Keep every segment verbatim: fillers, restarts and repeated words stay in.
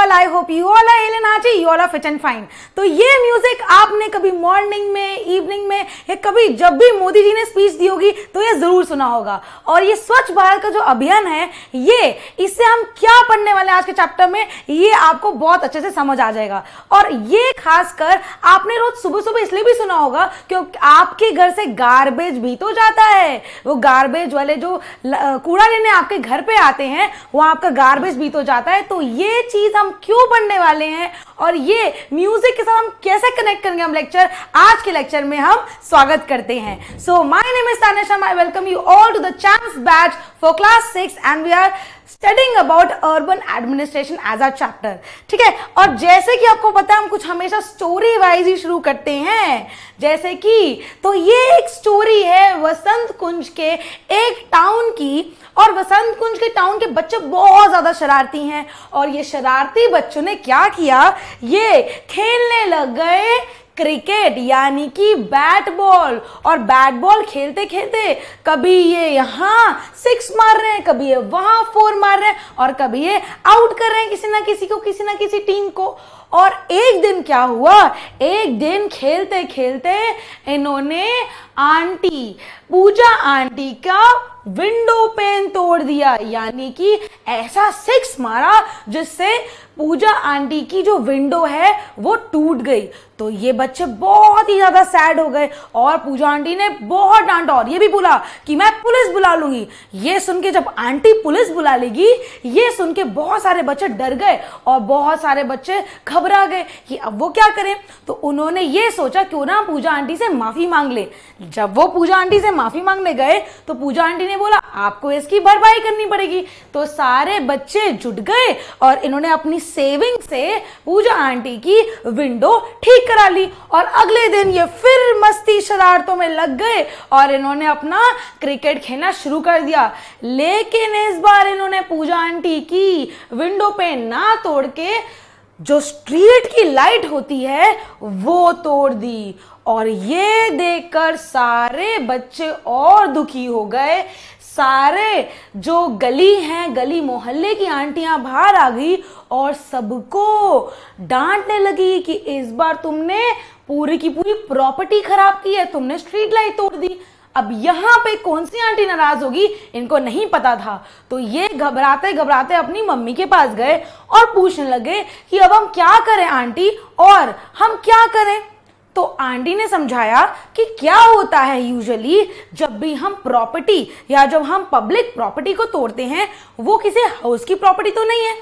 all, I hope you all are hale and hearty, you all are fit and fine। तो ये music आपने कभी morning में, evening में या कभी जब भी मोदी जी ने स्पीच दी होगी तो ये जरूर सुना होगा। और ये स्वच्छ भारत का जो अभियान है, ये इससे हम क्या पढ़ने वाले हैं आज के चैप्टर में, ये आपको बहुत अच्छे से समझ आ जाएगा। और ये खासकर आपने रोज सुबह सुबह इसलिए भी सुना होगा क्योंकि आपके घर से गार्बेज भी तो जाता है, वो गार्बेज वाले जो कूड़ा लेने आपके घर पे आते हैं वो आपका गार्बेज भी तो जाता है। तो ये चीज हम क्यों पढ़ने वाले हैं और ये म्यूजिक के साथ हम कैसे कनेक्ट करेंगे हम लेक्चर, आज के लेक्चर में हम स्वागत करते हैं। So my name is Tania Sharma, I welcome you all to the chance batch for class six and we are studying about urban administration as a chapter. ठीक है, और जैसे कि आपको पता है हम कुछ हमेशा स्टोरी वाइज ही शुरू करते हैं, जैसे कि तो ये एक स्टोरी है वसंत कुंज के एक टाउन की। और वसंत कुंज के टाउन के बच्चे बहुत ज्यादा शरारती हैं और ये शरारती बच्चों ने क्या किया, ये खेलने लग गए क्रिकेट यानी कि बैट बॉल। और बैट बॉल खेलते खेलते कभी ये यहाँ सिक्स मार रहे हैं, कभी ये वहां फोर मार रहे हैं और कभी ये आउट कर रहे हैं किसी ना किसी को, किसी ना किसी टीम को। और एक दिन क्या हुआ, एक दिन खेलते खेलते इन्होंने आंटी पूजा आंटी का विंडो पेन तोड़ दिया, यानी कि ऐसा सिक्स मारा जिससे पूजा आंटी की जो विंडो है वो टूट गई। तो ये बच्चे बहुत ही ज्यादा सैड हो गए और पूजा आंटी ने बहुत डांटा और ये भी बोला कि मैं पुलिस बुला लूंगी। ये सुन के जब आंटी पुलिस बुला लेगी, ये सुन के बहुत सारे बच्चे डर गए और बहुत सारे बच्चे घबरा गए कि अब वो क्या करें। तो उन्होंने ये सोचा क्यों ना पूजा आंटी से माफी मांग ले। जब वो पूजा आंटी से माफी मांगने गए तो पूजा आंटी ने बोला आपको इसकी भरपाई करनी पड़ेगी। तो सारे बच्चे जुट गए और इन्होंने अपनी सेविंग से पूजा आंटी की विंडो ठीक करा ली। और अगले दिन ये फिर मस्ती शरारतों में लग गए और इन्होंने अपना क्रिकेट खेलना शुरू कर दिया। लेकिन इस बार इन्होंने पूजा आंटी की विंडो पे ना तोड़ के जो स्ट्रीट की लाइट होती है वो तोड़ दी। और ये देखकर सारे बच्चे और दुखी हो गए। सारे जो गली हैं, गली मोहल्ले की आंटियां बाहर आ गई और सबको डांटने लगी कि इस बार तुमने पूरी की पूरी प्रॉपर्टी खराब की है, तुमने स्ट्रीट लाइट तोड़ दी। अब यहाँ पे कौन सी आंटी नाराज होगी इनको नहीं पता था। तो ये घबराते घबराते अपनी मम्मी के पास गए और पूछने लगे कि अब हम क्या करें आंटी, और हम क्या करें। तो आंटी ने समझाया कि क्या होता है यूजुअली जब भी हम प्रॉपर्टी या जब हम पब्लिक प्रॉपर्टी को तोड़ते हैं, वो किसी हाउस की प्रॉपर्टी तो नहीं है।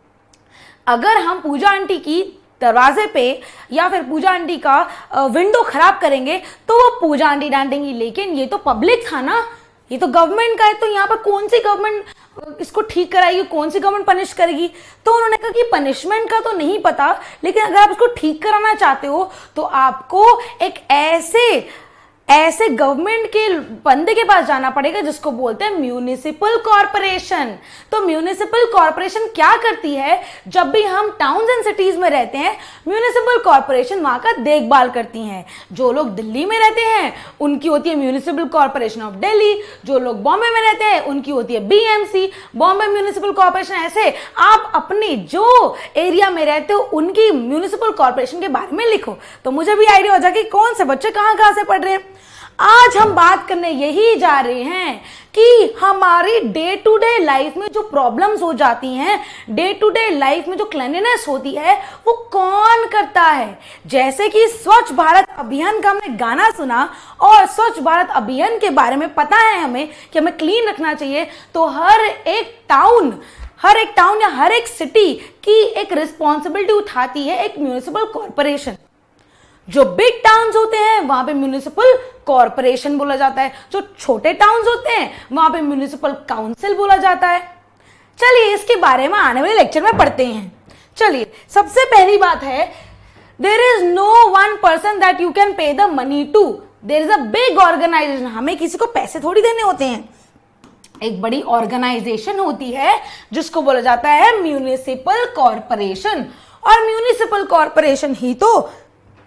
अगर हम पूजा आंटी की दरवाजे पे या फिर पूजा आंटी का विंडो खराब करेंगे तो वो पूजा आंटी डांटेंगी, लेकिन ये तो पब्लिक था ना, ये तो गवर्नमेंट का है, तो यहाँ पर कौन सी गवर्नमेंट इसको ठीक कराएगी, कौन सी गवर्नमेंट पनिश करेगी। तो उन्होंने कहा कि पनिशमेंट का तो नहीं पता, लेकिन अगर आप इसको ठीक कराना चाहते हो तो आपको एक ऐसे ऐसे गवर्नमेंट के बंदे के पास जाना पड़ेगा जिसको बोलते हैं म्यूनिसिपल कॉर्पोरेशन। तो म्यूनिसिपल कॉर्पोरेशन क्या करती है, जब भी हम टाउन्स एंड सिटीज में रहते हैं म्यूनिसिपल कॉर्पोरेशन वहां का देखभाल करती हैं। जो लोग दिल्ली में रहते हैं उनकी होती है म्यूनिसिपल कॉर्पोरेशन ऑफ दिल्ली, जो लोग बॉम्बे में रहते हैं उनकी होती है बीएमसी, बॉम्बे म्यूनिसिपल कॉर्पोरेशन। ऐसे आप अपनी जो एरिया में रहते हो उनकी म्यूनिसिपल कॉर्पोरेशन के बारे में लिखो तो मुझे भी आइडिया हो जाए कि कौन से बच्चे कहाँ कहाँ से पढ़ रहे हैं। आज हम बात करने यही जा रहे हैं कि हमारी डे टू डे लाइफ में जो प्रॉब्लम्स हो जाती हैं, डे टू डे लाइफ में जो क्लीनलीनेस होती है वो कौन करता है। जैसे कि स्वच्छ भारत अभियान का हमने गाना सुना और स्वच्छ भारत अभियान के बारे में पता है हमें कि हमें क्लीन रखना चाहिए। तो हर एक टाउन हर एक टाउन या हर एक सिटी की एक रिस्पॉन्सिबिलिटी उठाती है एक म्यूनिसिपल कॉर्पोरेशन। जो बिग टाउन्स होते हैं वहां पे म्यूनिसिपल कॉर्पोरेशन बोला जाता है, जो छोटे टाउन्स होते हैं वहां पे म्यूनिसिपल काउंसिल बोला जाता है। चलिए इसके बारे में आने वाले लेक्चर में पढ़ते हैं। चलिए सबसे पहली बात है, there is no one person that you can pay the money to, there is a big organisation. हमें किसी को पैसे थोड़ी देने होते हैं, एक बड़ी ऑर्गेनाइजेशन होती है जिसको बोला जाता है म्यूनिसिपल कॉर्पोरेशन। और म्यूनिसिपल कॉर्पोरेशन ही तो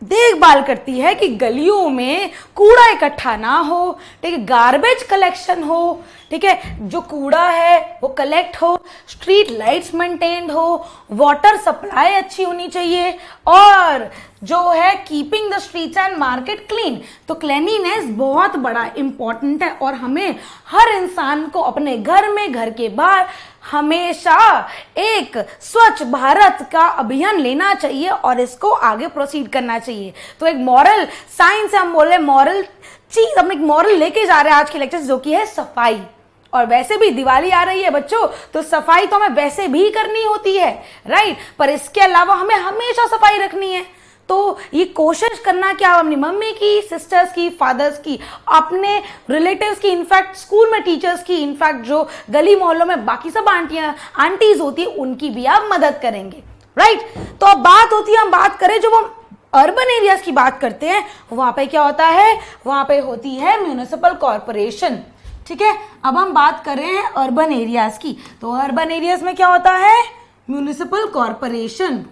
देखभाल करती है कि गलियों में कूड़ा इकट्ठा ना हो, ठीक है, गार्बेज कलेक्शन हो, ठीक है, जो कूड़ा है वो कलेक्ट हो, स्ट्रीट लाइट्स मेंटेन्ड हो, वाटर सप्लाई अच्छी होनी चाहिए, और जो है keeping the streets and market clean. तो क्लीनिनेस बहुत बड़ा इंपॉर्टेंट है और हमें हर इंसान को अपने घर में, घर के बाहर हमेशा एक स्वच्छ भारत का अभियान लेना चाहिए और इसको आगे प्रोसीड करना चाहिए। तो एक मॉरल साइंस हम बोले मॉरल चीज, हम एक मॉरल लेके जा रहे हैं आज के लेक्चर, जो कि है सफाई। और वैसे भी दिवाली आ रही है बच्चों, तो सफाई तो हमें वैसे भी करनी होती है, राइट, पर इसके अलावा हमें हमेशा सफाई रखनी है। तो ये कोशिश करना क्या, अपनी मम्मी की, सिस्टर्स की, फादर्स की, अपने रिलेटिव्स की, इनफैक्ट स्कूल में टीचर्स की, इनफैक्ट जो गली मोहल्लों में बाकी सब आंटियां आंटीज होती है उनकी भी आप मदद करेंगे, राइट। तो अब बात होती है, हम बात करें जब हम अर्बन एरियाज की बात करते हैं, वहां पे क्या होता है, वहां पे होती है म्यूनिसिपल कॉर्पोरेशन, ठीक है। अब हम बात करें अर्बन एरियाज की, तो अर्बन एरियाज में क्या होता है, म्यूनिसिपल कॉर्पोरेशन।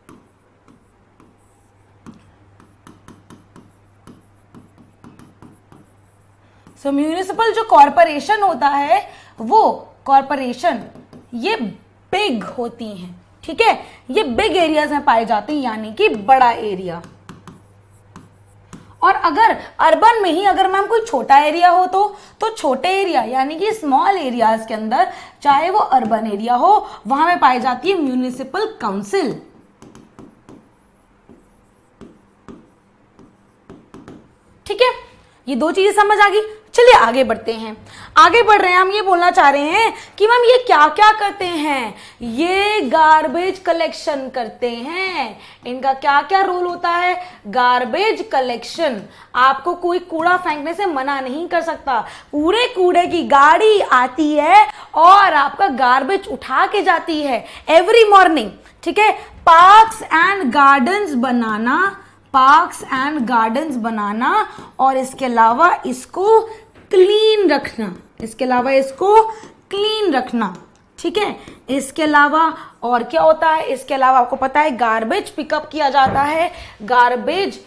सो म्यूनिसिपल जो कॉर्पोरेशन होता है, वो कॉर्पोरेशन ये बिग होती हैं, ठीक है, ये बिग एरियाज में पाए जाते हैं, यानी कि बड़ा एरिया। और अगर अर्बन में ही अगर मैम कोई छोटा एरिया हो तो तो छोटे एरिया यानी कि स्मॉल एरियाज के अंदर, चाहे वो अर्बन एरिया हो, वहां में पाई जाती है म्यूनिसिपल काउंसिल। ठीक है, ये दो चीजें समझ आ गई। चलिए आगे बढ़ते हैं, आगे बढ़ रहे हैं, हम ये बोलना चाह रहे हैं कि मैम ये क्या क्या करते हैं, ये गार्बेज कलेक्शन करते हैं। इनका क्या क्या रोल होता है, गार्बेज कलेक्शन। आपको कोई कूड़ा फेंकने से मना नहीं कर सकता, पूरे कूड़े की गाड़ी आती है और आपका गार्बेज उठा के जाती है एवरी मॉर्निंग, ठीक है। पार्क्स एंड गार्डन्स बनाना, पार्क्स एंड गार्डन्स बनाना और इसके अलावा इसको क्लीन रखना, इसके अलावा इसको क्लीन रखना, ठीक है। इसके अलावा और क्या होता है, इसके अलावा आपको पता है गार्बेज पिकअप किया जाता है गार्बेज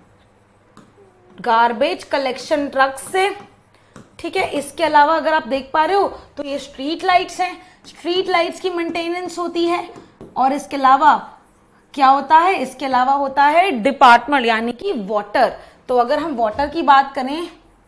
गार्बेज कलेक्शन ट्रक से, ठीक है। इसके अलावा अगर आप देख पा रहे हो तो ये स्ट्रीट लाइट्स हैं, स्ट्रीट लाइट्स की मेंटेनेंस होती है। और इसके अलावा क्या होता है, इसके अलावा होता है डिपार्टमेंट यानी कि वाटर। तो अगर हम वाटर की बात करें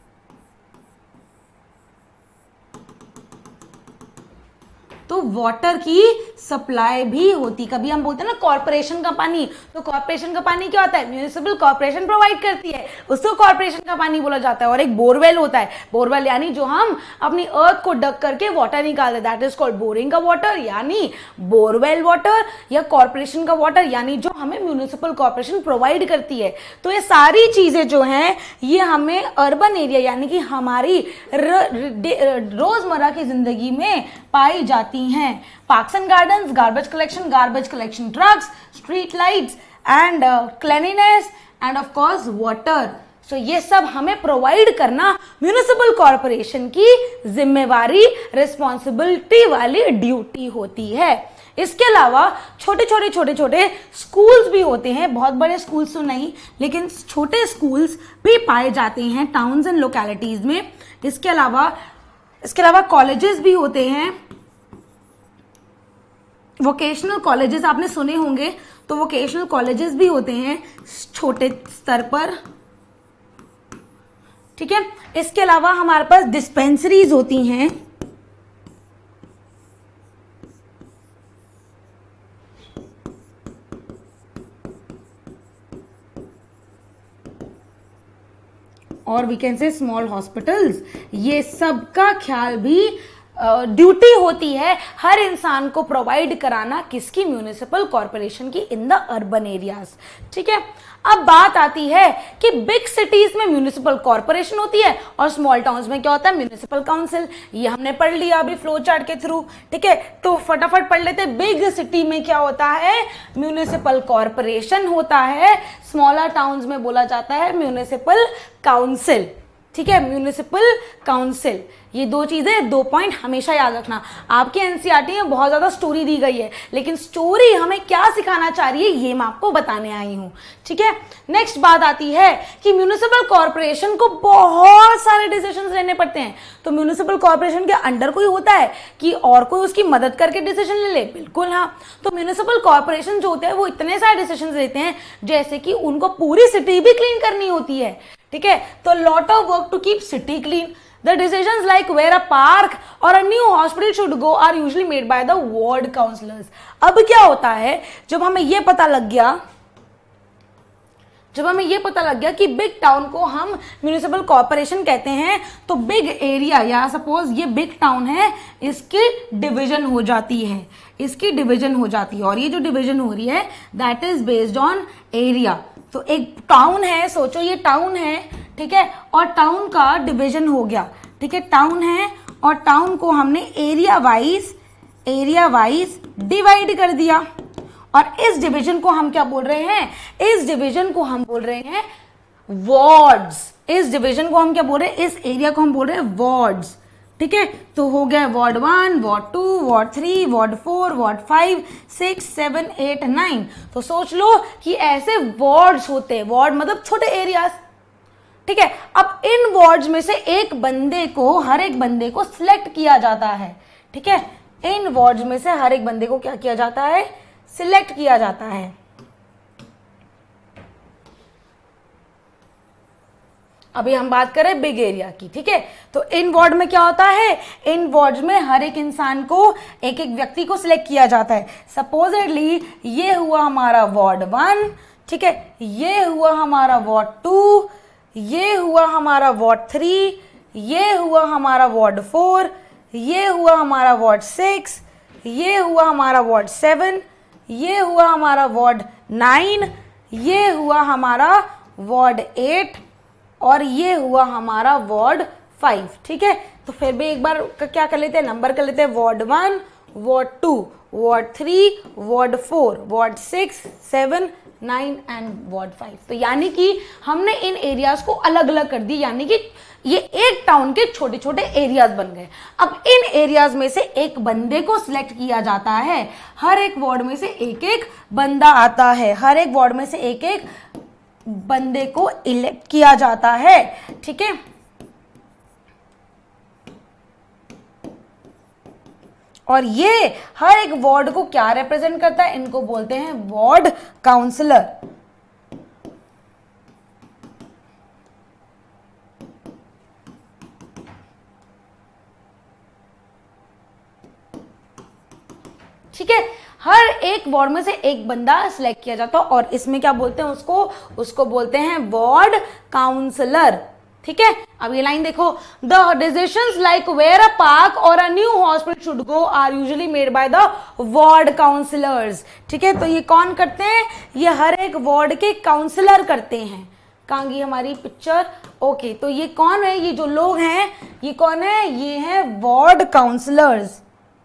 तो वाटर की सप्लाई भी होती, कभी हम बोलते हैं ना कॉर्पोरेशन का पानी, तो कॉर्पोरेशन का पानी क्या होता है, म्यूनिसिपल कॉर्पोरेशन प्रोवाइड करती है, उसको कॉर्पोरेशन का पानी बोला जाता है। और एक बोरवेल होता है, बोरवेल यानी जो हम अपनी अर्थ को डक करके वाटर निकालते, दैट इज कॉल्ड बोरिंग का वाटर, यानी बोरवेल वाटर, या कॉर्पोरेशन का वाटर यानी जो हमें म्यूनिसिपल कॉर्पोरेशन प्रोवाइड करती है। तो ये सारी चीजें जो हैं ये हमें अर्बन एरिया यानी कि हमारी रोजमर्रा की जिंदगी में पाई जाती हैं। Parks and gardens, garbage collection, garbage collection trucks, street lights and cleanliness and of course water. So ये सब हमें प्रोवाइड करना म्यूनिसिपल कॉर्पोरेशन की जिम्मेवारी, रिस्पॉन्सिबिलिटी वाली ड्यूटी होती है। इसके अलावा छोटे छोटे छोटे छोटे स्कूल्स भी होते हैं, बहुत बड़े स्कूल्स तो नहीं लेकिन छोटे स्कूल्स भी पाए जाते हैं टाउन्स एंड लोकेलिटीज में। इसके अलावा इसके अलावा कॉलेजेस भी होते हैं, वोकेशनल कॉलेजेस आपने सुने होंगे, तो वोकेशनल कॉलेजेस भी होते हैं छोटे स्तर पर, ठीक है। इसके अलावा हमारे पास डिस्पेंसरीज होती हैं, और we can say small hospitals. ये सब का ख्याल भी ड्यूटी uh, होती है हर इंसान को प्रोवाइड कराना, किसकी, म्यूनिसिपल कॉर्पोरेशन की इन द अर्बन एरियाज, ठीक है। अब बात आती है कि बिग सिटीज में म्यूनिसिपल कॉर्पोरेशन होती है और स्मॉल टाउन्स में क्या होता है, म्यूनिसिपल काउंसिल। ये हमने पढ़ लिया अभी फ्लो चार्ट के थ्रू, ठीक है। तो फटाफट पढ़ लेते। बिग सिटी में क्या होता है, म्यूनिसिपल कॉर्पोरेशन होता है, स्मॉलर टाउन्स में बोला जाता है म्यूनिसिपल काउंसिल, ठीक है, म्यूनिसिपल काउंसिल। ये दो चीजें, दो पॉइंट हमेशा याद रखना। आपके एनसीईआरटी में बहुत ज्यादा स्टोरी दी गई है, लेकिन स्टोरी हमें क्या सिखाना चाह रही है ये मैं आपको बताने आई हूं। ठीक है, नेक्स्ट बात आती है कि म्यूनिसिपल कॉर्पोरेशन को बहुत सारे डिसीजंस लेने पड़ते हैं। तो म्यूनिसिपल कॉर्पोरेशन के अंडर कोई होता है कि और कोई उसकी मदद करके डिसीजन ले ले? बिल्कुल हाँ। तो म्यूनिसिपल कॉर्पोरेशन जो होते हैं वो इतने सारे डिसीजन लेते हैं, जैसे कि उनको पूरी सिटी भी क्लीन करनी होती है। ठीक है, तो lot of work to keep city clean. The decisions like where a park or a new hospital should go are usually made by the ward councillors. अब क्या होता है, जब हमें यह पता लग गया जब हमें यह पता लग गया कि बिग टाउन को हम म्यूनिसिपल कॉर्पोरेशन कहते हैं, तो बिग एरिया या सपोज ये बिग टाउन है, इसकी डिवीजन हो जाती है इसकी डिवीजन हो जाती है और ये जो डिवीजन हो रही है that is based on area. तो एक टाउन है, सोचो ये टाउन है, ठीक है, और टाउन का डिवीजन हो गया। ठीक है, टाउन है और टाउन को हमने area wise area wise divide कर दिया और इस डिवीजन को हम क्या बोल रहे हैं, इस डिवीजन को हम बोल रहे हैं वार्ड्स। इस डिवीजन को हम क्या बोल रहे हैं, इस एरिया को हम बोल रहे हैं वार्ड्स। ठीक है, तो हो गया ward one, ward two, ward three, ward four, ward five, six, seven, eight, nine. तो सोच लो कि ऐसे वार्ड्स होते हैं, वार्ड मतलब छोटे एरियाज। ठीक है, अब इन वार्ड्स में से एक बंदे को हर एक बंदे को सिलेक्ट किया जाता है। ठीक है, इन वार्ड्स में से हर एक बंदे को क्या किया जाता है, सिलेक्ट किया जाता है। अभी हम बात करें बिग एरिया की। ठीक है, तो इन वार्ड में क्या होता है, इन वार्ड में हर एक इंसान को, एक एक व्यक्ति को सिलेक्ट किया जाता है। सपोजेडली ये हुआ हमारा वार्ड वन, ठीक है, ये हुआ हमारा वार्ड टू, ये हुआ हमारा वार्ड थ्री, ये हुआ हमारा वार्ड फोर, ये हुआ हमारा वार्ड सिक्स, ये हुआ हमारा वार्ड सेवन, ये हुआ हमारा वार्ड नाइन, ये हुआ हमारा वार्ड एट और ये हुआ हमारा वार्ड फाइव। ठीक है, तो फिर भी एक बार क्या कर लेते हैं, नंबर कर लेते हैं, ward one, ward two, ward three, ward four, ward six, seven, nine and ward five. तो यानी कि हमने इन एरियाज को अलग अलग कर दी, यानी कि ये एक टाउन के छोटे छोटे एरियाज बन गए। अब इन एरियाज में से एक बंदे को सिलेक्ट किया जाता है, हर एक वार्ड में से एक एक बंदा आता है, हर एक वार्ड में से एक एक बंदे को इलेक्ट किया जाता है। ठीक है, और ये हर एक वार्ड को क्या रिप्रेजेंट करता है, इनको बोलते हैं वार्ड काउंसलर। ठीक है, हर एक वार्ड में से एक बंदा सिलेक्ट किया जाता है और इसमें क्या बोलते हैं उसको उसको बोलते हैं वार्ड काउंसलर। ठीक है, अब ये लाइन देखो, the decisions like where a park और a new hospital should go are usually made by the ward councillors. ठीक है, तो ये कौन करते हैं, ये हर एक वार्ड के काउंसलर करते हैं। कहाँ गई हमारी पिक्चर, ओके, तो ये कौन है, ये जो लोग हैं ये कौन है, ये है वार्ड काउंसलर्स।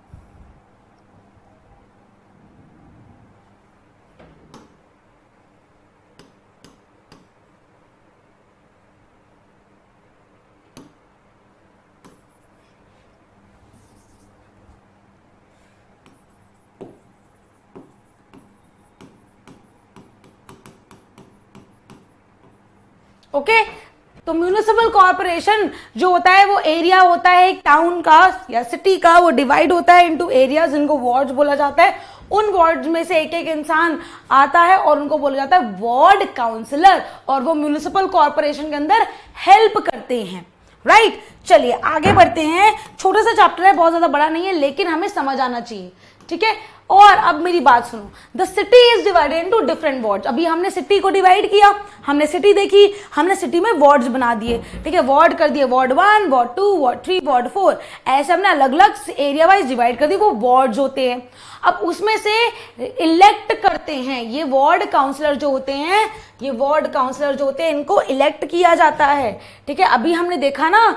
Okay okay? तो म्यूनिसिपल कॉर्पोरेशन जो होता है वो एरिया होता है एक टाउन का या सिटी का, वो डिवाइड होता है इनटू एरियाज, जिनको वार्ड्स बोला जाता है। उन वार्ड्स में से एक एक इंसान आता है और उनको बोला जाता है वार्ड काउंसलर, और वो म्यूनिसिपल कॉर्पोरेशन के अंदर हेल्प करते हैं। Right right? चलिए आगे बढ़ते हैं। छोटा सा चैप्टर है, बहुत ज्यादा बड़ा नहीं है, लेकिन हमें समझ आना चाहिए। ठीक है, और अब मेरी बात सुनो, the city is divided into different wards. अभी हमने सिटी को डिवाइड किया, हमने सिटी देखी, हमने सिटी में वार्ड्स बना दिए। ठीक है, वार्ड कर दिए, ward one, ward two, ward three, ward four, ऐसे हमने अलग अलग एरिया वाइज डिवाइड कर दिए, वो वार्ड्स होते हैं। अब उसमें से इलेक्ट करते हैं ये वार्ड काउंसलर जो होते हैं, ये वार्ड काउंसलर जो होते हैं इनको इलेक्ट किया जाता है। ठीक है, अभी हमने देखा ना,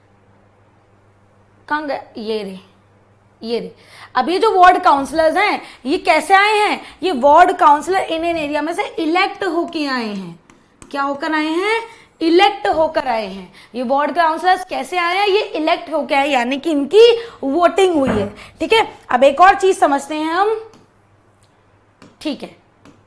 कहाँ गए, ये रे ये रे अब ये जो वार्ड काउंसलर्स हैं ये कैसे आए हैं, ये वार्ड काउंसलर इन इन एरिया में से इलेक्ट होके आए हैं। क्या होकर आए हैं, इलेक्ट होकर आए हैं। ये वार्ड काउंसलर्स कैसे आए हैं? ये इलेक्ट होकर आए, यानी कि इनकी वोटिंग हुई है। ठीक है, अब एक और चीज समझते हैं हम। ठीक है,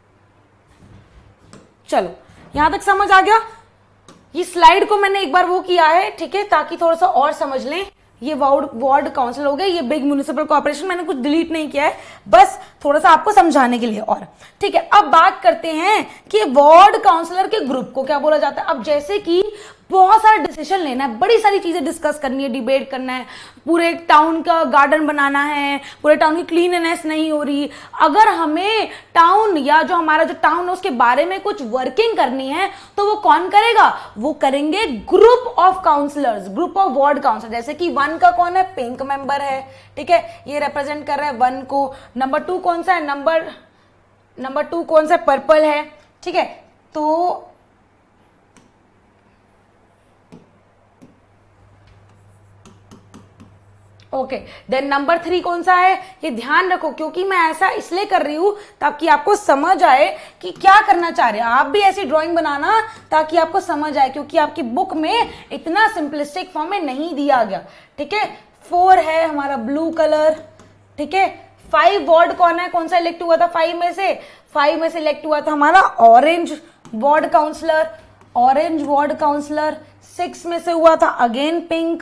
चलो यहां तक समझ आ गया। ये स्लाइड को मैंने एक बार वो किया है, ठीक है, ताकि थोड़ा सा और समझ लें। ये वार्ड वार्ड काउंसिल हो गया, ये बिग म्युनिसिपल कॉर्पोरेशन, मैंने कुछ डिलीट नहीं किया है, बस थोड़ा सा आपको समझाने के लिए। और ठीक है, अब बात करते हैं कि वार्ड काउंसलर के ग्रुप को क्या बोला जाता है। अब जैसे कि बहुत सारा डिसीजन लेना है, बड़ी सारी चीजें डिस्कस करनी है, डिबेट करना है, पूरे टाउन का गार्डन बनाना है, पूरे टाउन की क्लीननेस नहीं हो रही, अगर हमें टाउन या जो हमारा जो टाउन है उसके बारे में कुछ वर्किंग करनी है, तो वो कौन करेगा? वो करेंगे group of councillors, group of ward councillor. जैसे कि वन का कौन है? पिंक मेंबर है, ठीक है, ये रिप्रेजेंट कर रहा है वन को। नंबर टू कौन सा है? नंबर नंबर टू कौन सा? पर्पल है, ठीक है। तो ओके, देन नंबर थ्री कौन सा है? ये ध्यान रखो, क्योंकि मैं ऐसा इसलिए कर रही हूं ताकि आपको समझ आए कि क्या करना चाह रहे हैं। आप भी ऐसी ड्राइंग बनाना ताकि आपको समझ आए, क्योंकि आपकी बुक में इतना सिंपलिस्टिक फॉर्म में नहीं दिया गया। ठीक है, फोर है हमारा ब्लू कलर, ठीक है। फाइव वार्ड कौन है? कौन सा इलेक्ट हुआ था फाइव में से? फाइव में से इलेक्ट हुआ था हमारा orange ward councillor, orange ward councillor. Six में से हुआ था अगेन पिंक,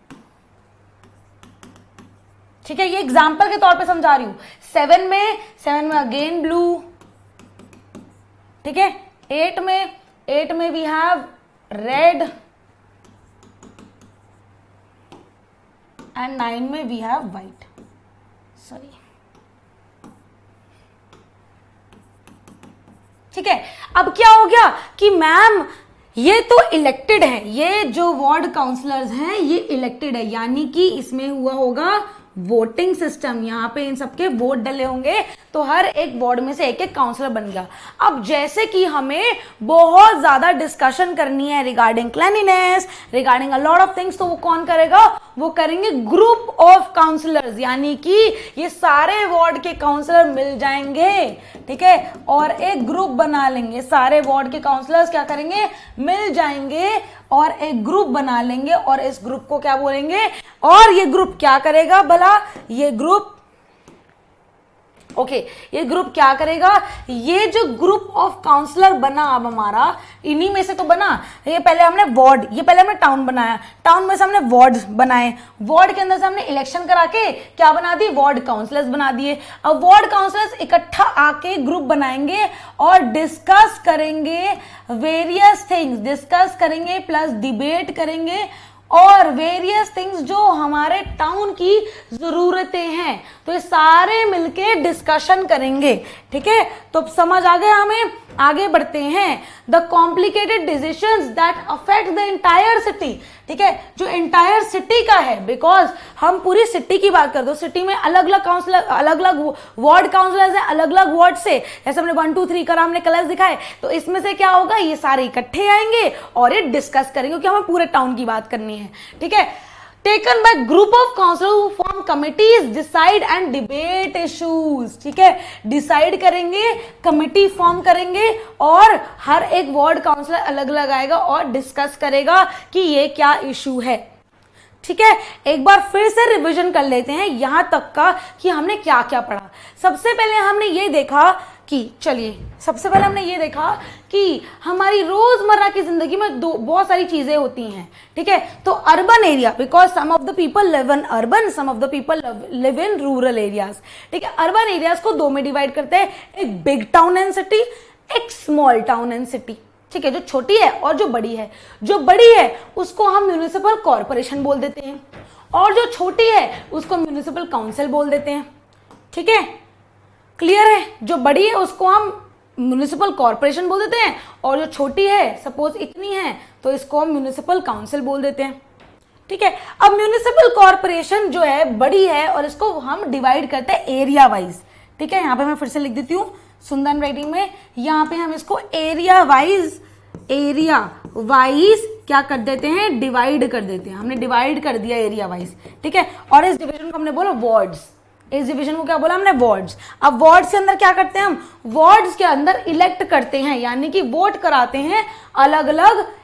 ठीक है, ये एग्जाम्पल के तौर पे समझा रही हूं। सेवन में सेवन में अगेन ब्लू, ठीक है। एट में एट में we have red and nine में वी हैव व्हाइट, सॉरी, ठीक है। अब क्या हो गया कि मैम ये तो इलेक्टेड है, ये जो वार्ड काउंसलर्स हैं ये इलेक्टेड है, यानी कि इसमें हुआ होगा वोटिंग सिस्टम, यहां पे इन सबके वोट डले होंगे, तो हर एक वार्ड में से एक एक काउंसलर बन गया। अब जैसे कि हमें बहुत ज्यादा डिस्कशन करनी है regarding cleanliness, regarding a lot of things, तो वो कौन करेगा? वो करेंगे ग्रुप ऑफ काउंसलर्स, यानी कि ये सारे वार्ड के काउंसलर मिल जाएंगे, ठीक है, और एक ग्रुप बना लेंगे। सारे वार्ड के काउंसलर्स क्या करेंगे? मिल जाएंगे और एक ग्रुप बना लेंगे, और इस ग्रुप को क्या बोलेंगे? और ये ग्रुप क्या करेगा भला? ये ग्रुप ओके okay, ये ग्रुप क्या करेगा? ये जो ग्रुप ऑफ काउंसलर बना अब हमारा, इन्हीं में से तो बना। ये पहले हमने वार्ड, ये पहले हमने टाउन बनाया, टाउन में से हमने वार्ड बनाए, वार्ड के अंदर से हमने इलेक्शन करा के क्या बना दिए? वार्ड काउंसलर्स बना दिए। अब वार्ड काउंसलर्स इकट्ठा आके ग्रुप बनाएंगे और डिस्कस करेंगे वेरियस थिंग्स, डिस्कस करेंगे प्लस डिबेट करेंगे और वेरियस थिंग्स जो हमारे टाउन की जरूरतें हैं, तो ये सारे मिलके डिस्कशन करेंगे, ठीक है। तो समझ आ गया हमें, आगे बढ़ते हैं। The complicated decisions that affect the entire city, ठीक है, जो एंटायर सिटी का है, बिकॉज हम पूरी सिटी की बात करते हो, सिटी में अलग अलग काउंसलर, अलग अलग वार्ड काउंसलर्स हैं, अलग अलग वार्ड से, जैसे हमने वन टू थ्री का हमने कलर्स दिखाए, तो इसमें से क्या होगा? ये सारे इकट्ठे आएंगे और ये डिस्कस करेंगे, क्योंकि हमें पूरे टाउन की बात करनी है, ठीक है। Taken by group of councillor who form committees, decide and debate issues, ठीक है, डिसाइड करेंगे, कमिटी फॉर्म करेंगे और हर एक वार्ड काउंसलर अलग अलग आएगा और डिस्कस करेगा कि ये क्या इशू है, ठीक है। एक बार फिर से रिवीजन कर लेते हैं यहां तक का कि हमने क्या क्या पढ़ा। सबसे पहले हमने ये देखा कि चलिए सबसे पहले हमने ये देखा कि हमारी रोजमर्रा की जिंदगी में दो बहुत सारी चीजें होती हैं, ठीक है। तो urban area, because some of the people live in urban, some of the people live in rural areas, ठीक है। अर्बन एरियाज को दो में डिवाइड करते हैं, एक बिग टाउन एंड सिटी, एक स्मॉल टाउन एंड सिटी, ठीक है, जो छोटी है और जो बड़ी है। जो बड़ी है उसको हम म्यूनिसिपल कॉर्पोरेशन बोल देते हैं और जो छोटी है उसको म्यूनिसिपल काउंसिल बोल देते हैं, ठीक है, क्लियर है। जो बड़ी है उसको हम म्यूनिसिपल कॉर्पोरेशन बोल देते हैं और जो छोटी है, सपोज इतनी है, तो इसको हम म्यूनिसिपल काउंसिल बोल देते हैं, ठीक है। अब म्यूनिसिपल कॉर्पोरेशन जो है बड़ी है और इसको हम डिवाइड करते हैं एरिया वाइज, ठीक है। यहां पे मैं फिर से लिख देती हूँ सुंदर राइटिंग में, यहां पे हम इसको एरिया वाइज, एरिया वाइज क्या कर देते हैं? डिवाइड कर देते हैं। हमने डिवाइड कर दिया एरिया वाइज, ठीक है। और इस डिवीजन को हमने बोला वार्ड्स, इस डिवीजन को क्या बोला हमने? वार्ड्स। अब वार्ड्स के अंदर क्या करते हैं हम? वार्ड्स के अंदर इलेक्ट करते हैं, यानी कि वोट कराते हैं अलग अलग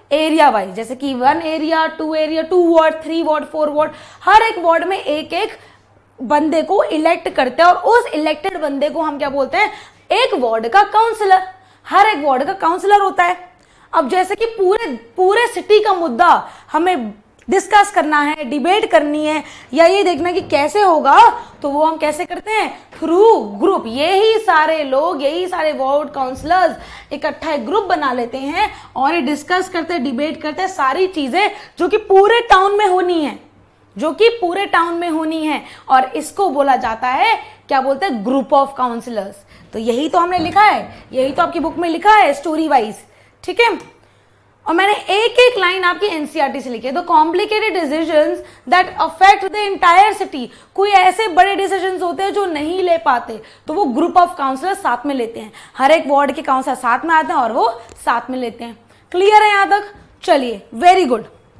एरिया वाइज, जैसे कि one area, two area, two ward, three ward, four ward, हर एक वार्ड में एक एक बंदे को इलेक्ट करते हैं और उस इलेक्टेड बंदे को हम क्या बोलते हैं, एक वार्ड का काउंसलर। हर एक वार्ड का काउंसलर होता है। अब जैसे कि पूरे पूरे सिटी का मुद्दा हमें डिस्कस करना है, डिबेट करनी है, या ये देखना कि कैसे होगा, तो वो हम कैसे करते हैं, थ्रू ग्रुप। यही सारे लोग, यही सारे वार्ड काउंसलर्स इकट्ठा एक ग्रुप बना लेते हैं और ये डिस्कस करते हैं, डिबेट करते हैं सारी चीजें जो कि पूरे टाउन में होनी है, जो कि पूरे टाउन में होनी है, और इसको बोला जाता है, क्या बोलते हैं, ग्रुप ऑफ काउंसलर्स। तो यही तो हमने लिखा है, यही तो आपकी बुक में लिखा है स्टोरी वाइज, ठीक है। और मैंने एक एक लाइन आपकी एनसीईआरटी से लिखी है। The complicated decisions that affect the entire city, कोई ऐसे बड़े डिसीजंस होते हैं जो नहीं ले पाते, तो वो ग्रुप ऑफ काउंसलर साथ में लेते हैं। हर एक वार्ड के काउंसलर साथ में आते हैं और वो साथ में लेते हैं। क्लियर है यहां तक? चलिए, वेरी गुड।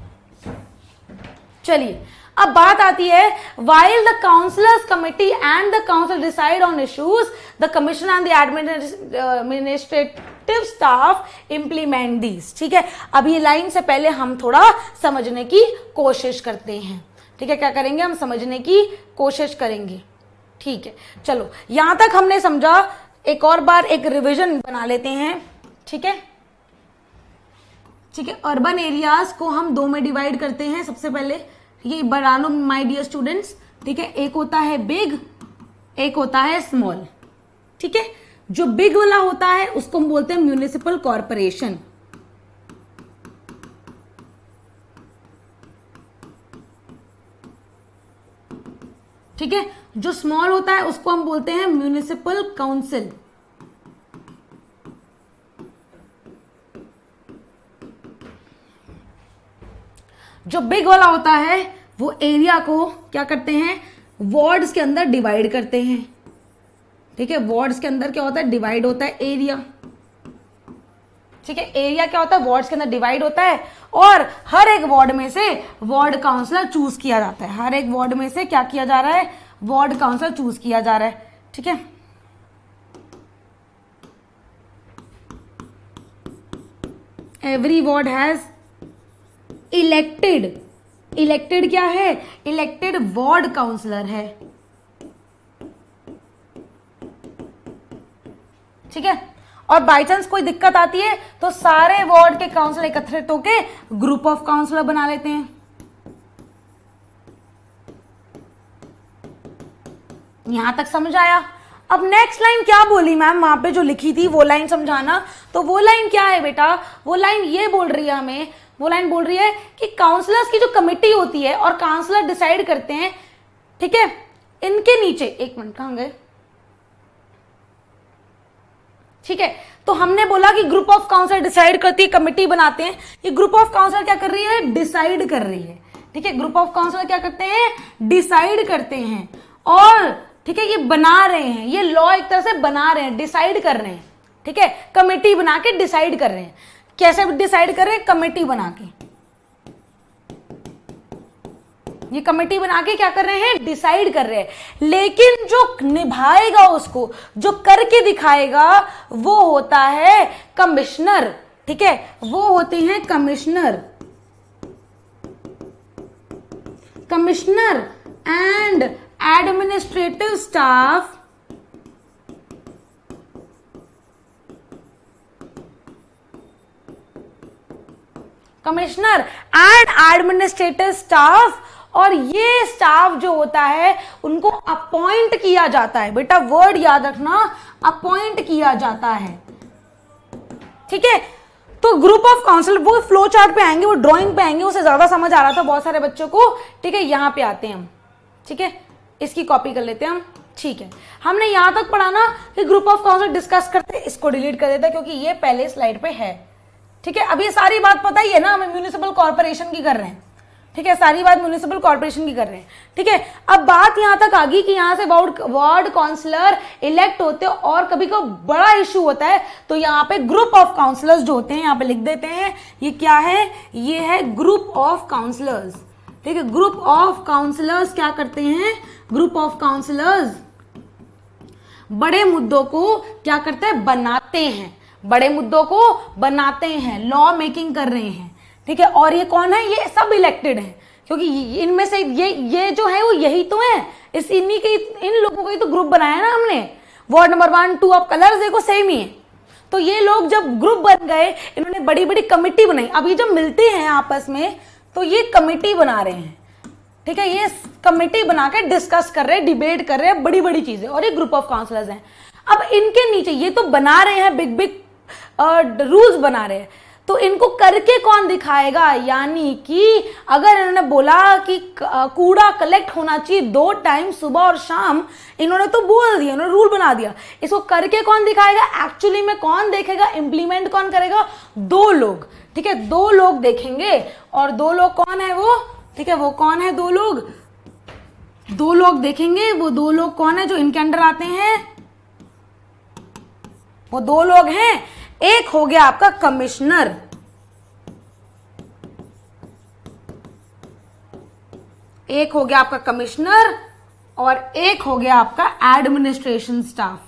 चलिए, अब बात आती है, while the councillors committee and the council decide on issues, the commission and the administrative staff implement these। ठीक है, अब ये लाइन से पहले हम थोड़ा समझने की कोशिश करते हैं। ठीक है, क्या करेंगे, हम समझने की कोशिश करेंगे। ठीक है, चलो यहां तक हमने समझा। एक और बार एक रिवीजन बना लेते हैं। ठीक है, ठीक है, अर्बन एरियाज को हम दो में डिवाइड करते हैं। सबसे पहले ये बना लो माय डियर स्टूडेंट्स। ठीक है, एक होता है बिग, एक होता है स्मॉल। ठीक है, जो बिग वाला होता है उसको हम बोलते हैं म्यूनिसिपल कॉर्पोरेशन। ठीक है, जो स्मॉल होता है उसको हम बोलते हैं म्यूनिसिपल काउंसिल। जो बिग वाला होता है वो एरिया को क्या करते हैं, वार्ड्स के अंदर डिवाइड करते हैं। ठीक है, वार्ड्स के अंदर क्या होता है, डिवाइड होता है एरिया। ठीक है, एरिया क्या होता है, वार्ड्स के अंदर डिवाइड होता है, और हर एक वार्ड में से वार्ड काउंसलर चूज किया जाता है। हर एक वार्ड में से क्या किया जा रहा है, वार्ड काउंसलर चूज किया जा रहा है। ठीक है, every ward has elected, elected क्या है, इलेक्टेड वार्ड काउंसलर है। ठीक है, और बाई चांस कोई दिक्कत आती है तो सारे वार्ड के काउंसलर एकत्रित होके ग्रुप ऑफ काउंसलर बना लेते हैं। यहां तक समझ आया? अब नेक्स्ट लाइन क्या बोली मैम, वहां पे जो लिखी थी वो लाइन समझाना। तो वो लाइन क्या है बेटा, वो लाइन ये बोल रही है हमें, वो लाइन बोल रही है कि काउंसलर्स की जो कमेटी होती है और काउंसलर डिसाइड करते हैं, ठीक है, इनके नीचे, एक मिनट कहां गए, ठीक है, तो हमने बोला कि ग्रुप ऑफ काउंसलर डिसाइड करती है, कमेटी बनाते हैं। ये ग्रुप ऑफ काउंसलर क्या कर रही है, डिसाइड कर रही है। ठीक है, ग्रुप ऑफ काउंसलर क्या करते हैं, डिसाइड करते हैं, और ठीक है, ये बना रहे हैं, ये लॉ एक तरह से बना रहे हैं, डिसाइड कर रहे हैं। ठीक है, कमेटी बना के डिसाइड कर रहे हैं। कैसे डिसाइड कर रहे हैं, कमेटी बना के, ये कमेटी बना के क्या कर रहे हैं, डिसाइड कर रहे हैं। लेकिन जो निभाएगा उसको, जो करके दिखाएगा, वो होता है कमिश्नर। ठीक है, वो होते हैं commissioner, commissioner and administrative staff commissioner and administrative staff, और ये स्टाफ जो होता है उनको अपॉइंट किया जाता है। बेटा वर्ड याद रखना, अपॉइंट किया जाता है। ठीक है, तो ग्रुप ऑफ काउंसिल, वो फ्लो चार्ट पे आएंगे, वो ड्राइंग पे आएंगे, उसे ज्यादा समझ आ रहा था बहुत सारे बच्चों को। ठीक है, यहां पे आते हैं हम। ठीक है, इसकी कॉपी कर लेते हैं हम। ठीक है, हमने यहां तक पढ़ा ना कि ग्रुप ऑफ काउंसिल डिस्कस करते, इसको डिलीट कर देता क्योंकि ये पहले स्लाइड पे है। ठीक है, अब ये सारी बात पता ही है ना, हम म्यूनिसिपल कॉर्पोरेशन की कर रहे हैं। ठीक है, सारी बात म्यूनिसिपल कॉर्पोरेशन की कर रहे हैं। ठीक है, अब बात यहां तक आ गई कि यहां से वार्ड वार्ड काउंसलर इलेक्ट होते हैं, और कभी कोई बड़ा इश्यू होता है तो यहाँ पे ग्रुप ऑफ काउंसलर्स जो होते हैं, यहाँ पे लिख देते हैं, ये क्या है, ये है ग्रुप ऑफ काउंसलर्स। ठीक है, ग्रुप ऑफ काउंसलर्स क्या करते हैं, ग्रुप ऑफ काउंसलर्स बड़े मुद्दों को क्या करते हैं, बनाते हैं, बड़े मुद्दों को बनाते हैं, लॉ मेकिंग कर रहे हैं। ठीक है। और ये कौन है, ये सब इलेक्टेड हैं, क्योंकि इनमें से ये ये जो है वो यही तो है, इस इन्हीं के इन लोगों का ही तो ग्रुप बनाया ना हमने। वार्ड नंबर वन टू आप कलर्स देखो सेम ही है। तो ये लोग जब ग्रुप बन गए, इन्होंने बड़ी बड़ी कमिटी बनाई। अब ये जब मिलते हैं आपस में तो ये कमिटी बना रहे हैं, ठीक है। ये कमिटी बना के डिस्कस कर रहे हैं, डिबेट कर रहे हैं बड़ी बड़ी चीजें, और ये ग्रुप ऑफ काउंसलर्स हैं। अब इनके नीचे ये तो बना रहे हैं, बिग बिग रूल्स बना रहे हैं, तो इनको करके कौन दिखाएगा। यानी कि अगर इन्होंने बोला कि कूड़ा कलेक्ट होना चाहिए दो टाइम सुबह और शाम, इन्होंने तो बोल दिया, इन्होंने रूल बना दिया, इसको करके कौन दिखाएगा, एक्चुअली में कौन देखेगा, इंप्लीमेंट कौन करेगा, दो लोग, ठीक है। दो लोग देखेंगे, और दो लोग कौन है वो, ठीक है, वो कौन है, दो लोग दो लोग देखेंगे। वो दो लोग कौन है जो इनके अंडर आते हैं, वो दो लोग हैं। एक हो गया आपका कमिश्नर, एक हो गया आपका कमिश्नर, और एक हो गया आपका एडमिनिस्ट्रेशन स्टाफ।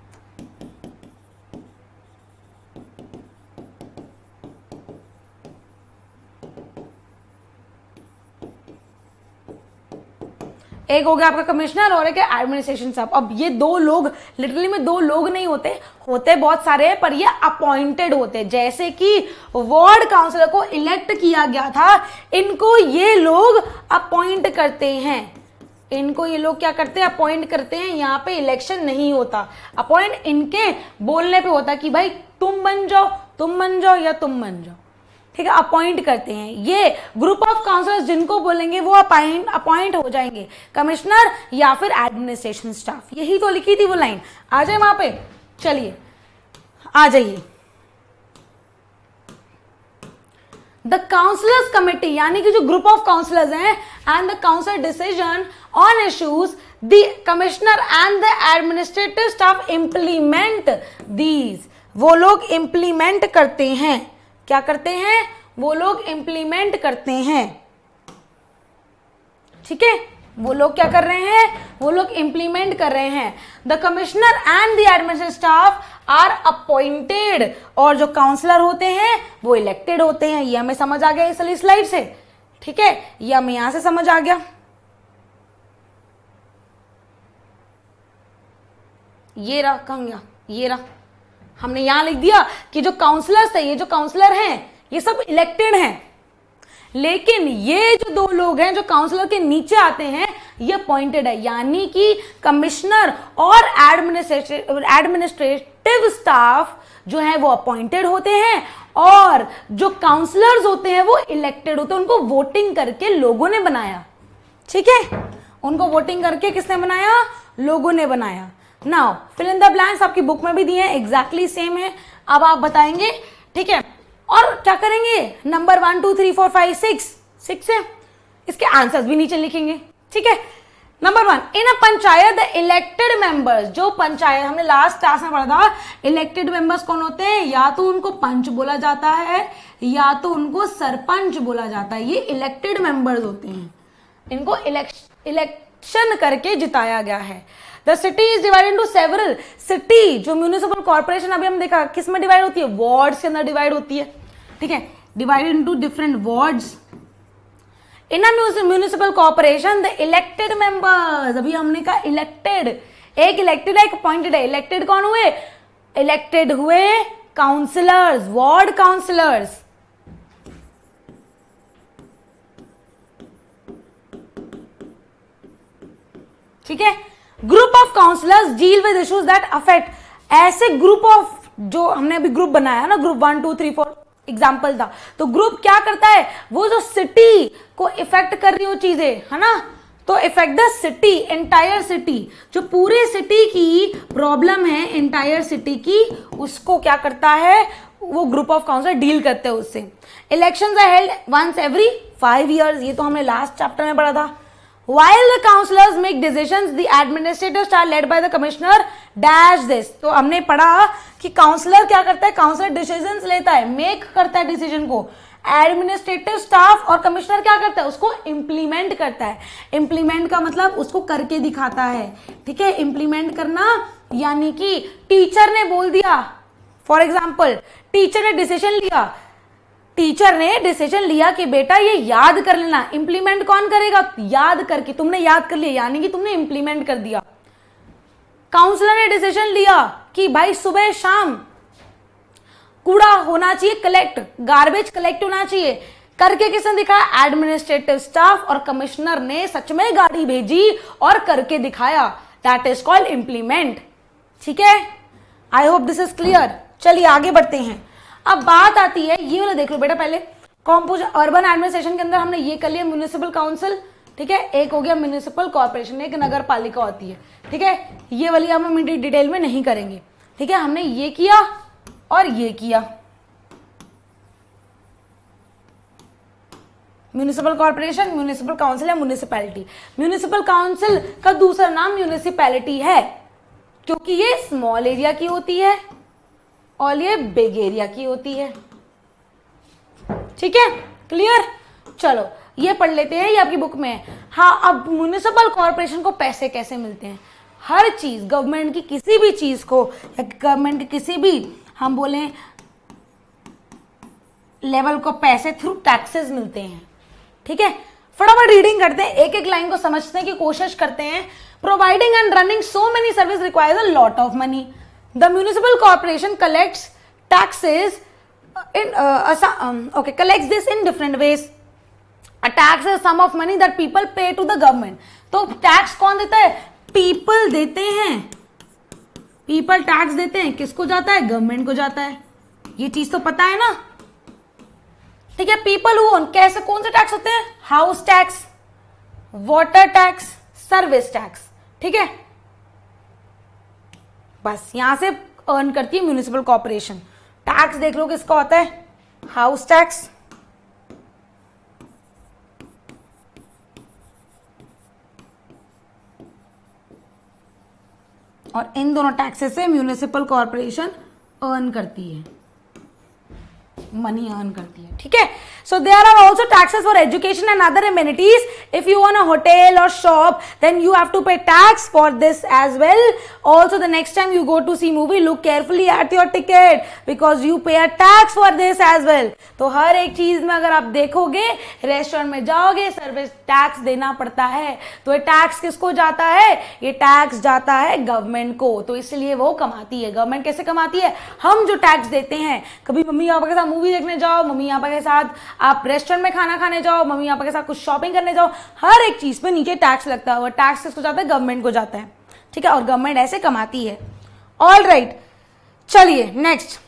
एक हो गया आपका कमिश्नर और एक है एडमिनिस्ट्रेशन स्टाफ। अब ये दो लोग लिटरली में दो लोग नहीं होते, होते बहुत सारे हैं, पर ये अपॉइंटेड होते हैं। जैसे कि वार्ड काउंसिलर को इलेक्ट किया गया था, इनको ये लोग अपॉइंट करते हैं, इनको ये लोग क्या करते हैं, अपॉइंट करते हैं। यहाँ पे इलेक्शन नहीं होता, अपॉइंट इनके बोलने पे होता कि भाई तुम बन जाओ, तुम बन जाओ या तुम बन जाओ, ठीक है। अपॉइंट करते हैं ये ग्रुप ऑफ काउंसलर्स, जिनको बोलेंगे वो अपॉइंट अपॉइंट हो जाएंगे, कमिश्नर या फिर एडमिनिस्ट्रेशन स्टाफ। यही तो लिखी थी वो लाइन, आ जाए वहां पे, चलिए आ जाइए। द काउंसलर्स कमिटी यानी कि जो ग्रुप ऑफ काउंसलर्स हैं, and the council decision on issues, the commissioner and the administrative staff implement these. वो लोग इंप्लीमेंट करते हैं, क्या करते हैं, वो लोग इंप्लीमेंट करते हैं, ठीक है। वो लोग क्या कर रहे हैं, वो लोग इंप्लीमेंट कर रहे हैं। The commissioner and the administrative staff are appointed, और जो काउंसलर होते हैं वो इलेक्टेड होते हैं। ये हमें समझ आ गया इस वाली स्लाइड से, ठीक है। ये हमें यहां से समझ आ गया। ये रहा, कहां गया, ये रहा, हमने यहां लिख दिया कि जो काउंसलर्स है, ये जो काउंसलर हैं ये सब इलेक्टेड हैं, लेकिन ये जो दो लोग हैं जो काउंसलर के नीचे आते हैं ये अपॉइंटेड है। यानी कि कमिश्नर और एडमिनिस्ट्रेटिव एडमिनिस्ट्रेटिव स्टाफ जो है वो अपॉइंटेड होते हैं, और जो काउंसलर्स होते हैं वो इलेक्टेड होते हैं। उनको वोटिंग करके लोगों ने बनाया, ठीक है। उनको वोटिंग करके किसने बनाया, लोगों ने बनाया। Now fill in the blanks आपकी बुक में भी दिए हैं, एग्जैक्टली सेम है। अब आप बताएंगे, ठीक है। और क्या करेंगे, number one two three four five six six है, इसके आंसर्स भी नीचे लिखेंगे, ठीक है। Number one, in a panchayat the elected members, जो पंचायत हमने लास्ट क्लास में पढ़ा था, इलेक्टेड मेंबर्स कौन होते हैं, या तो उनको पंच बोला जाता है या तो उनको सरपंच बोला जाता है। ये इलेक्टेड मेंबर्स होते हैं, इनको इलेक्शन करके जिताया गया है। The city is divided into several, city जो म्यूनिसिपल कॉर्पोरेशन अभी हम देखा किस में डिवाइड होती है, वार्ड्स के अंदर डिवाइड होती है, ठीक है, divided into different wards. In a municipal corporation the elected members, अभी हमने कहा इलेक्टेड, एक इलेक्टेड है एक अपॉइंटेड है। इलेक्टेड कौन हुए, इलेक्टेड हुए काउंसलर्स, वार्ड काउंसलर्स, ठीक है। Group of councillors deal with issues that affect, ऐसे ग्रुप ऑफ, जो हमने अभी ग्रुप बनाया ना, group one two three four example था, तो ग्रुप क्या करता है, वो जो सिटी को इफेक्ट कर रही हो चीजें, है ना, तो effect the city, entire city, जो पूरे सिटी की प्रॉब्लम है, एंटायर सिटी की, उसको क्या करता है, वो ग्रुप ऑफ काउंसलर डील करते हैं उससे। Elections are held once every five years, ये तो हमने लास्ट चैप्टर में पढ़ा था। While the councillors make decisions, the administrative staff led by the commissioner dash this. तो हमने पढ़ा कि काउंसलर क्या करता है, काउंसलर डिसीजंस लेता है, मेक करता है डिसीजन को, एडमिनिस्ट्रेटिव स्टाफ और कमिश्नर क्या करता है, उसको इम्प्लीमेंट करता है। इम्प्लीमेंट का मतलब उसको करके दिखाता है, ठीक है। इम्प्लीमेंट करना यानी कि टीचर ने बोल दिया, फॉर एग्जाम्पल टीचर ने डिसीजन लिया, टीचर ने डिसीजन लिया कि बेटा ये याद कर लेना। इंप्लीमेंट कौन करेगा? याद करके। तुमने याद कर लिया यानी कि तुमने इंप्लीमेंट कर दिया। काउंसलर ने डिसीजन लिया कि भाई सुबह शाम कूड़ा होना चाहिए कलेक्ट, गार्बेज कलेक्ट होना चाहिए। करके किसने दिखाया? Administrative staff. और कमिश्नर ने सच में गाड़ी भेजी और करके दिखाया। That is called implement. ठीक है, I hope this is clear. चलिए आगे बढ़ते हैं। अब बात आती है, ये वाला देख लो बेटा पहले। कॉम्पोज अर्बन एडमिनिस्ट्रेशन के अंदर हमने ये कर लिया म्युनिसिपल काउंसिल, ठीक है। एक हो गया म्युनिसिपल कॉर्पोरेशन, एक नगर पालिका होती है, ठीक है। ये वाली हम डिटेल में नहीं करेंगे, ठीक है। हमने ये किया और ये किया। म्युनिसिपल कॉर्पोरेशन, म्युनिसिपल काउंसिल या म्युनिसिपैलिटी। म्युनिसिपल काउंसिल का दूसरा नाम म्युनिसिपैलिटी है क्योंकि ये स्मॉल एरिया की होती है और ये बिग एरिया की होती है। ठीक है, क्लियर। चलो ये पढ़ लेते हैं, ये आपकी बुक में है। हाँ, अब म्युनिसिपल कॉर्पोरेशन को पैसे कैसे मिलते हैं? हर चीज, गवर्नमेंट की किसी भी चीज को या गवर्नमेंट की किसी भी हम बोले लेवल को पैसे थ्रू टैक्सेस मिलते हैं। ठीक है, फटाफट रीडिंग करते हैं, एक एक लाइन को समझने की कोशिश करते हैं। Providing and running so many service requires a lot of money. The municipal corporation collects taxes in okay collects this in different ways. A tax is sum of money that people pay to the government. तो tax कौन देता है? People देते हैं। People tax देते हैं, किसको जाता है? गवर्नमेंट को जाता है। ये चीज तो पता है ना, ठीक है। पीपल हु ओन, कैसे कौन से टैक्स होते हैं? House tax, water tax, service tax, ठीक है। बस यहां से अर्न करती है म्युनिसिपल कॉर्पोरेशन। टैक्स देख लो किसका होता है? हाउस टैक्स, और इन दोनों टैक्सेस से म्युनिसिपल कॉर्पोरेशन अर्न करती है, मनी अर्न करती है। ठीक है, so there are also taxes for education and other amenities. If you own a hotel और shop then you have to pay tax for this as well. Also the next time you go to see movie look carefully at your ticket because you pay a tax for this as well. तो हर एक चीज में अगर आप देखोगे, restaurant में जाओगे, सर्विस टैक्स देना पड़ता है। तो ये टैक्स किसको जाता है? ये टैक्स जाता है गवर्नमेंट को, तो इसलिए वो कमाती है। गवर्नमेंट कैसे कमाती है? हम जो टैक्स देते हैं, कभी मम्मी पापा के साथ मूवी देखने जाओ, मम्मी पापा के साथ आप रेस्टोरेंट में खाना खाने जाओ, मम्मी पापा के साथ कुछ शॉपिंग करने जाओ, हर एक चीज पे नीचे टैक्स लगता है। वो टैक्स किसको जाता है? गवर्नमेंट को जाता है। ठीक है, और गवर्नमेंट ऐसे कमाती है। ऑल राइट, चलिए नेक्स्ट।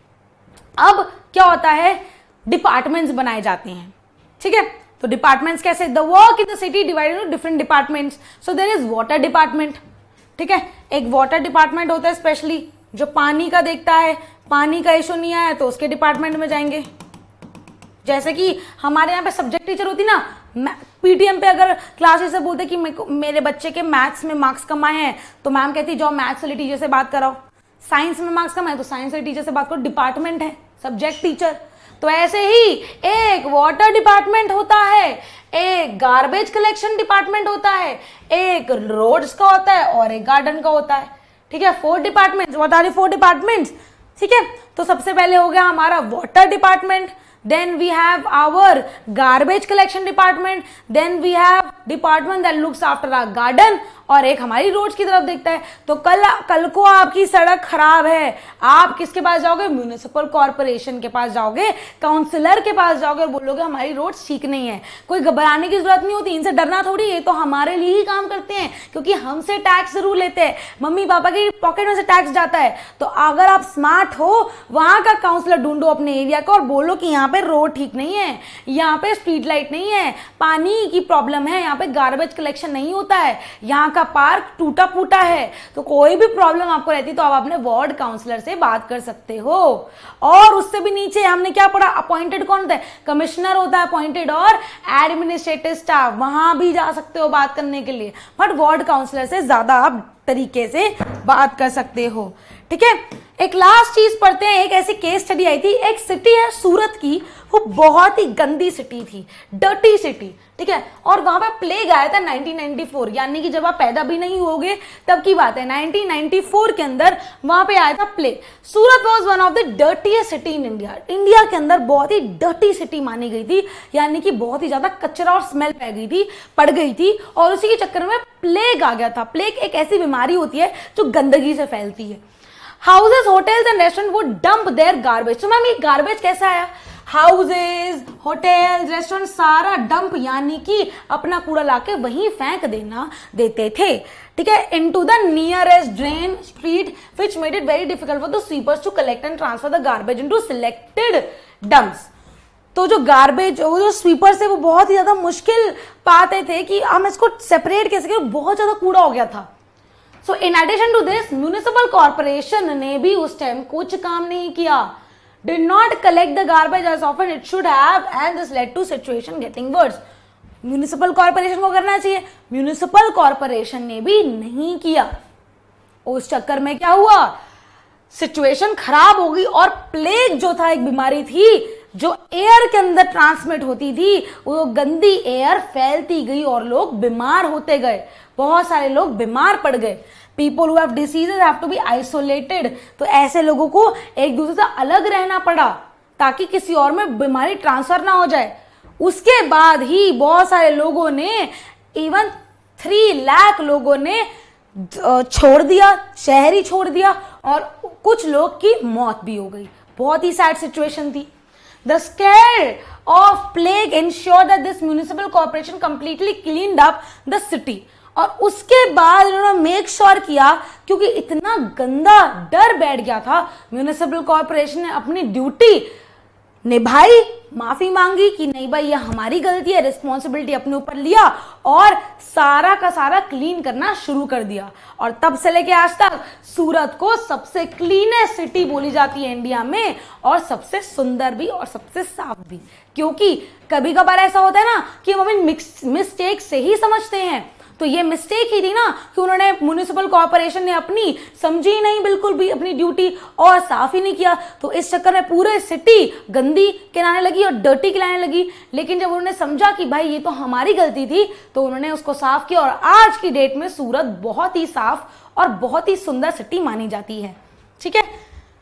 अब क्या होता है? डिपार्टमेंट्स बनाए जाते हैं। ठीक है, तो डिपार्टमेंट्स कैसे? The work in the city divided into different departments. So there is water department. ठीक है, एक वाटर डिपार्टमेंट होता है स्पेशली जो पानी का देखता है। पानी का इशू नहीं आया तो उसके डिपार्टमेंट में जाएंगे। जैसे कि हमारे यहाँ पे सब्जेक्ट टीचर होती ना, पीटीएम पे अगर क्लासेस से बोलते कि मेरे बच्चे के मैथ्स में मार्क्स कम आए हैं तो मैम कहती जाओ मैथ्स वाले टीचर से बात कराओ। साइंस में मार्क्स कम आए तो साइंस वाले टीचर से बात करो। डिपार्टमेंट है सब्जेक्ट टीचर। तो ऐसे ही एक वाटर डिपार्टमेंट होता है, एक गार्बेज कलेक्शन डिपार्टमेंट होता है, एक रोड्स का होता है और एक गार्डन का होता है। ठीक है, four departments. What are the four departments? ठीक है, तो सबसे पहले हो गया हमारा water department, then we have our garbage collection department, then we have department that looks after our garden, और एक हमारी रोड्स की तरफ देखता है। तो कल कल को आपकी सड़क खराब है, आप किसके पास जाओगे? म्युनिसिपल कॉर्पोरेशन के पास जाओगे, काउंसिलर के पास जाओगे और बोलोगे हमारी रोड्स ठीक नहीं है। कोई घबराने की जरूरत नहीं होती, इनसे डरना थोड़ी, ये तो हमारे लिए ही काम करते हैं क्योंकि हमसे टैक्स जरूर लेते हैं, मम्मी पापा की पॉकेट में से टैक्स जाता है। तो अगर आप स्मार्ट हो, वहां का काउंसिलर ढूंढो अपने एरिया का और बोलो कि यहाँ पे रोड ठीक नहीं है, यहाँ पे स्ट्रीट लाइट नहीं है, पानी की प्रॉब्लम है, यहाँ पे गार्बेज कलेक्शन नहीं होता है, यहाँ का पार्क टूटा फूटा है। तो कोई भी प्रॉब्लम आपको रहती तो आप अपने वार्ड काउंसलर से बात कर सकते हो। और उससे भी नीचे हमने क्या पढ़ा? अपॉइंटेड कौन होता है? कमिश्नर होता है अपॉइंटेड, और एडमिनिस्ट्रेटिव स्टाफ, वहां भी जा सकते हो बात करने के लिए, बट वार्ड काउंसलर से ज्यादा आप तरीके से बात कर सकते हो। ठीक है, एक लास्ट चीज पढ़ते हैं। एक ऐसी केस स्टडी आई थी, एक सिटी है सूरत की, वो बहुत ही गंदी सिटी थी, डर्टी सिटी, ठीक है, और वहां पे प्लेग आया था नाइनटीन नाइंटी फोर, यानी कि जब आप पैदा भी नहीं होगे तब की बात है। नाइनटीन नाइंटी फोर के अंदर वहां पे आया था plague. Surat was one of the dirtiest city in India. India के अंदर बहुत ही डर्टी सिटी मानी गई थी, यानी कि बहुत ही ज्यादा कचरा और स्मेल पै गई थी पड़ गई थी, और उसी के चक्कर में प्लेग आ गया था। प्लेग एक ऐसी बीमारी होती है जो गंदगी से फैलती है। हाउसेज, होटल्स एंड रेस्टोरेंट वो डंप देयर गार्बेज। तो मैम ये गार्बेज कैसा आया? हाउसेज, होटल्स, रेस्टोरेंट सारा डंप, यानी कि अपना कूड़ा लाके वहीं फेंक देना देते थे, ठीक है, into the nearest drain street, which made it very difficult for the sweepers to collect and transfer the garbage into selected dumps. तो जो गार्बेज, वो जो स्वीपर्स थे वो बहुत ही ज्यादा मुश्किल पाते थे कि हम इसको सेपरेट कैसे करें, बहुत ज्यादा कूड़ा हो गया था। So in addition to this, municipal corporation ने भी उस टाइम कुछ काम नहीं किया, did not collect the garbage as often it should have, and this led to situation getting worse. Municipal corporation को करना चाहिए, म्यूनिसिपल कॉर्पोरेशन ने भी नहीं किया। उस चक्कर में क्या हुआ, सिचुएशन खराब हो गई, और प्लेग जो था एक बीमारी थी जो एयर के अंदर ट्रांसमिट होती थी, वो गंदी एयर फैलती गई और लोग बीमार होते गए, बहुत सारे लोग बीमार पड़ गए। People who have diseases have to be isolated. तो ऐसे लोगों को एक दूसरे से अलग रहना पड़ा ताकि किसी और में बीमारी ट्रांसफर ना हो जाए। उसके बाद ही बहुत सारे लोगों ने, इवन थ्री लाख लोगों ने छोड़ दिया, शहर ही छोड़ दिया, और कुछ लोग की मौत भी हो गई। बहुत ही सैड सिचुएशन थी। The scare of plague ensured that this municipal corporation completely cleaned up the city. और उसके बाद इन्होंने मेक श्योर किया, क्योंकि इतना गंदा डर बैठ गया था, म्यूनिसिपल कॉर्पोरेशन ने अपनी ड्यूटी निभाई, माफी मांगी कि नहीं भाई ये हमारी गलती है, रिस्पॉन्सिबिलिटी अपने ऊपर लिया, और सारा का सारा क्लीन करना शुरू कर दिया। और तब से लेके आज तक सूरत को सबसे क्लीनेस्ट सिटी बोली जाती है इंडिया में, और सबसे सुंदर भी और सबसे साफ भी। क्योंकि कभी कभार ऐसा होता है ना कि हम अपनी मिस्टेक से ही समझते हैं, तो ये मिस्टेक ही थी ना कि उन्होंने, म्यूनिसिपल कॉर्पोरेशन ने अपनी समझी ही नहीं बिल्कुल भी अपनी ड्यूटी, और साफ ही नहीं किया। तो इस चक्कर में पूरे सिटी गंदी कहलाने लगी और डर्टी कहलाने लगी। लेकिन जब उन्होंने समझा कि भाई ये तो हमारी गलती थी, तो उन्होंने उसको साफ किया, और आज की डेट में सूरत बहुत ही साफ और बहुत ही सुंदर सिटी मानी जाती है। ठीक है,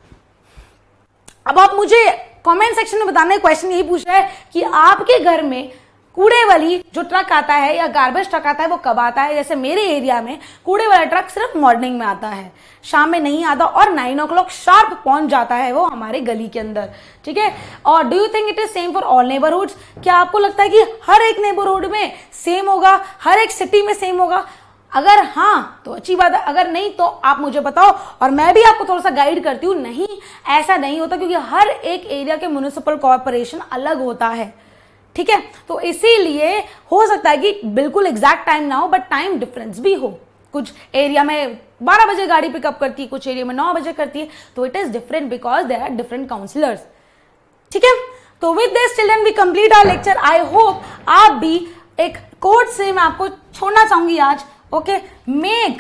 अब आप मुझे कमेंट सेक्शन में बताने क्वेश्चन यही पूछ रहा है कि आपके घर में कूड़े वाली जो ट्रक आता है या गार्बेज ट्रक आता है वो कब आता है? जैसे मेरे एरिया में कूड़े वाला ट्रक सिर्फ मॉर्निंग में आता है, शाम में नहीं आता, और नाइन ओ क्लॉक शार्प पहुंच जाता है वो हमारे गली के अंदर। ठीक है, और do you think it is same for all neighbourhoods? क्या आपको लगता है कि हर एक नेबरहुड में सेम होगा, हर एक सिटी में सेम होगा? अगर हाँ तो अच्छी बात है, अगर नहीं तो आप मुझे बताओ और मैं भी आपको थोड़ा सा गाइड करती हूँ। नहीं, ऐसा नहीं होता, क्योंकि हर एक एरिया के म्युनिसिपल कॉर्पोरेशन अलग होता है। ठीक है, तो इसीलिए हो सकता है कि बिल्कुल एग्जैक्ट टाइम ना हो, बट टाइम डिफरेंस भी हो। कुछ एरिया में बारह बजे गाड़ी पिकअप करती है, कुछ एरिया में नौ बजे करती है, तो it is different because there are different counsellors. ठीक है, तो with this children we complete our lecture. I hope आप भी एक कोट से मैं आपको छोड़ना चाहूंगी आज। Okay, make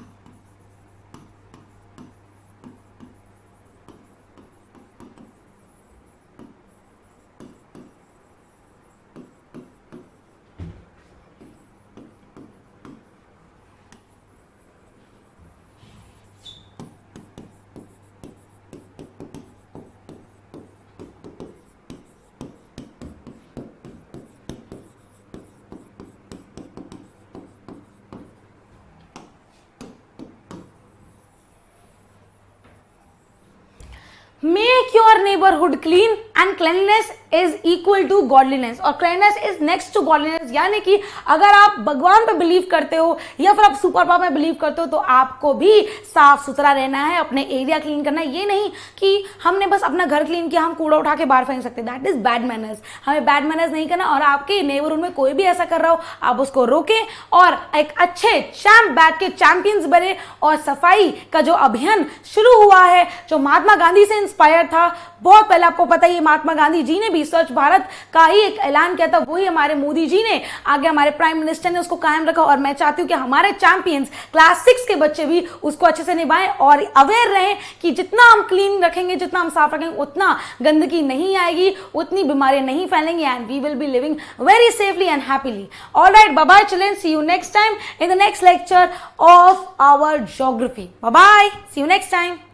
Make your neighborhood clean and cleanliness is equal to godliness और cleanliness is next to godliness। यानी कि अगर आप भगवान पे बिलीव करते हो या फिर आप सुपर पावर में बिलीव करते हो तो आपको भी साफ सुथरा रहना है, अपने एरिया क्लीन करना है। ये नहीं कि हमने बस अपना घर क्लीन किया, हम कूड़ा उठा के बाहर फेंक सकते, दैट इज बैड मैनर्स। हमें बैड मैनर्स नहीं करना, और आपके नेबरहुड में कोई भी ऐसा कर रहा हो आप उसको रोकें और एक अच्छे चैंप बैग के चैंपियंस बने। और सफाई का जो अभियान शुरू हुआ है, जो महात्मा गांधी से इंस्पायर था, बहुत पहले, आपको पता ही महात्मा गांधी जी ने भी स्वच्छ भारत का ही एक ऐलान किया था, वही हमारे मोदी जी ने आगे हमारे प्राइम मिनिस्टर ने उसको कायम रखा। और मैं चाहती हूँ कि हमारे चैंपियंस क्लास सिक्स के बच्चे भी उसको अच्छे से निभाएं और अवेयर रहें कि जितना हम क्लीन रखेंगे, जितना हम साफ रखेंगे, उतना गंदगी नहीं आएगी, उतनी बीमारियां नहीं फैलेंगी, and we will be living very safely and happily. All right, bye bye children, see you next time in the next lecture of our geography. Bye bye, see you next time.